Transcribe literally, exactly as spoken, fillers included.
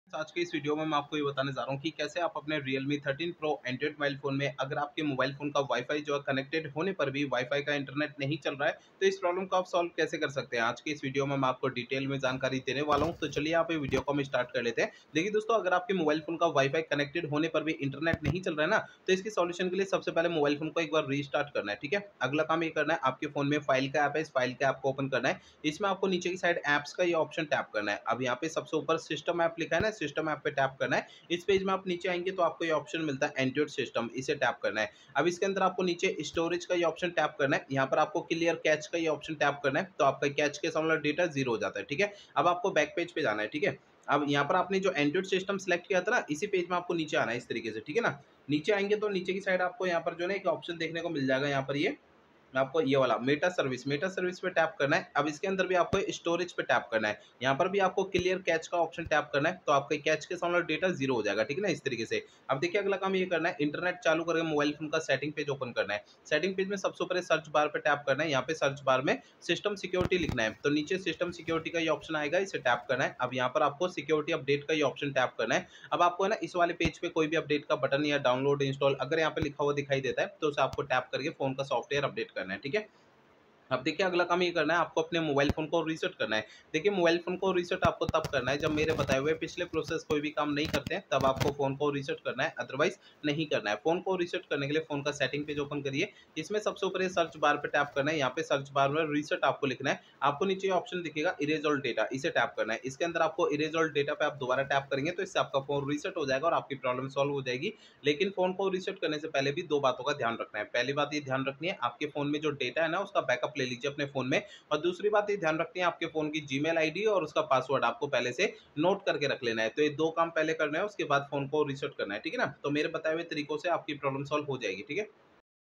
आज के इस वीडियो में मैं आपको ये बताने जा रहा हूँ कि कैसे आप अपने Realme thirteen Pro Android mobile phone में अगर आपके मोबाइल फ़ोन का वाईफ़ाई जो है कनेक्टेड होने पर भी वाईफ़ाई का इंटरनेट नहीं चल रहा है, तो इस प्रॉब्लम को आप सॉल्व कैसे कर सकते हैं। आज के इस वीडियो में मैं आपको डिटेल में जानकारी देने वाला हूँ, तो चलिए आप ये वीडियो को हम स्टार्ट कर लेते हैं। देखिए दोस्तों, अगर आपके मोबाइल फ़ोन का वाईफ़ाई कनेक्टेड होने पर भी इंटरनेट नहीं चल रहा है ना, तो इसके सॉल्यूशन के लिए सबसे पहले मोबाइल फ़ोन को एक बार रीस्टार्ट करना है, ठीक है। अगला काम ये करना है, आपके फ़ोन में फाइल का ऐप है, इस फाइल के ऐप को ओपन करना है। इसमें आपको नीचे की साइड ऐप्स का ये ऑप्शन टैप करना है। अब यहाँ पे सबसे ऊपर सिस्टम ऐप लिखा है ना, सिस्टम ऐप पे टैप करना है। इस पेज में आप नीचे आएंगे तो आपको ये ऑप्शन मिलता है एंड्रॉइड सिस्टम, इसे टैप करना है। अब इसके अंदर आपको नीचे स्टोरेज का ये ऑप्शन टैप करना है। यहाँ पर आपको क्लियर कैच का ये ऑप्शन टैप करना है, तो आपका कैच के सामने डेटा जीरो हो जाता है, ठीक है। अब आपको बैक पेज पे जाना है, ठीक है। अब यहाँ पर आपने जो एंड्रॉइड सिस्टम सेलेक्ट किया था ना, इसी पेज में आपको नीचे आना है इस तरीके से, ठीक है ना। नीचे आएंगे तो नीचे की साइड आपको यहाँ पर जो है ना एक ऑप्शन देखने को मिल जाएगा, यहाँ पर ये आपको ये वाला मेटा सर्विस मेटा सर्विस पे टैप करना है। अब इसके अंदर भी आपको स्टोरेज पे टैप करना है। यहाँ पर भी आपको क्लियर कैच का ऑप्शन टैप करना है, तो आपके कैच के सामने डेटा जीरो हो जाएगा, ठीक है ना, इस तरीके से। अब देखिए अगला काम ये करना है, इंटरनेट चालू करके मोबाइल फोन का सेटिंग पेज ओपन करना है। सेटिंग पेज में सबसे ऊपर सर्च बार पे टैप करना है। यहाँ पे सर्च बार में सिस्टम सिक्योरिटी लिखना है, तो नीचे सिस्टम सिक्योरिटी का ये ऑप्शन आएगा, इसे टैप करना है। अब यहाँ पर आपको सिक्योरिटी अपडेट का ये ऑप्शन टैप करना है। अब आपको है ना इस वाले पेज पे कोई भी अपडेट का बटन या डाउनलोड इंस्टॉल अगर यहाँ पे लिखा हुआ दिखाई देता है, तो उसे आपको टैप करके फोन का सॉफ्टवेयर अपडेट करना है, ठीक है। अब देखिए अगला काम ये करना है, आपको अपने मोबाइल फ़ोन को रीसेट करना है। देखिए मोबाइल फ़ोन को रीसेट आपको तब करना है जब मेरे बताए हुए पिछले प्रोसेस कोई भी काम नहीं करते हैं, तब आपको फ़ोन को रीसेट करना है, अदरवाइज़ नहीं करना है। फ़ोन को रीसेट करने के लिए फ़ोन का सेटिंग पेज ओपन करिए। इसमें सबसे ऊपर ये सर्च बार पे टैप करना है। यहाँ पे सर्च बार में रीसेट आपको लिखना है। आपको नीचे ऑप्शन दिखेगा इरेज ऑल डेटा, इसे टैप करना है। इसके अंदर आपको इरेज ऑल डेटा पे आप दोबारा टैप करेंगे तो इससे आपका फ़ोन रीसेट हो जाएगा और आपकी प्रॉब्लम सॉल्व हो जाएगी। लेकिन फ़ोन को रीसेट करने से पहले भी दो बातों का ध्यान रखना है। पहली बात ये ध्यान रखनी है, आपके फ़ोन में जो डेटा है ना, उसका बैकअप ले लीजिए अपने फ़ोन में। और दूसरी बात ये ध्यान रखनी है, आपके फ़ोन की जीमेल आईडी और उसका पासवर्ड आपको पहले से नोट करके रख लेना है। तो ये दो काम पहले करना है, उसके बाद फ़ोन को रीसेट करना है, ठीक है ना? तो मेरे बताए हुए तरीकों से आपकी प्रॉब्लम सॉल्व हो जाएगी, ठीक है?